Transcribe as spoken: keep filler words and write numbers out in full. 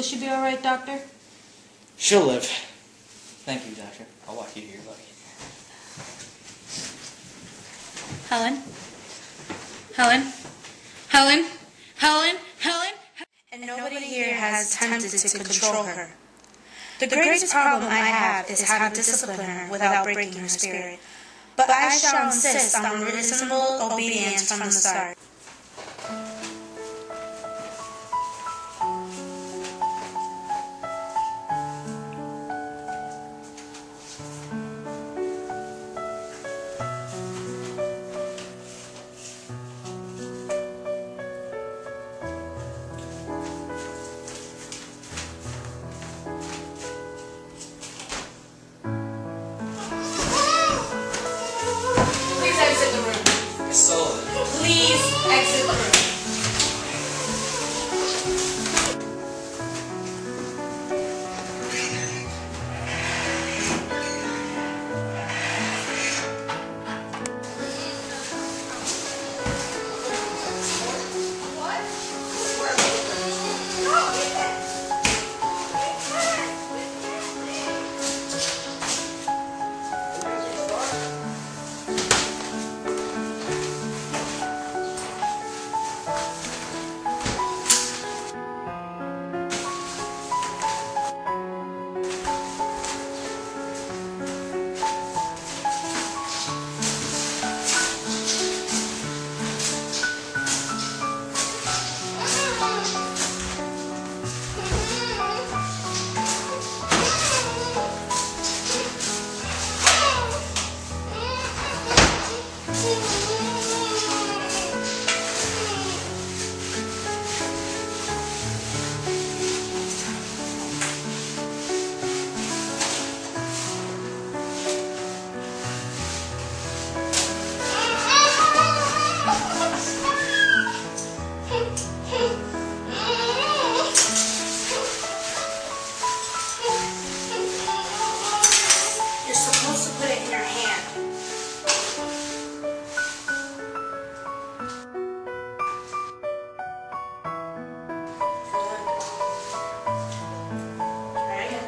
Will she be all right, Doctor? She'll live. Thank you, Doctor. I'll walk you to your luggage. Helen? Helen? Helen? Helen? Helen? And nobody here has attempted to control her. The greatest problem I have is how to discipline her without breaking her spirit. But I shall insist on reasonable obedience from the start. Exit the room. I saw it. Please exit the room. You're supposed to put it in your hand. Try again.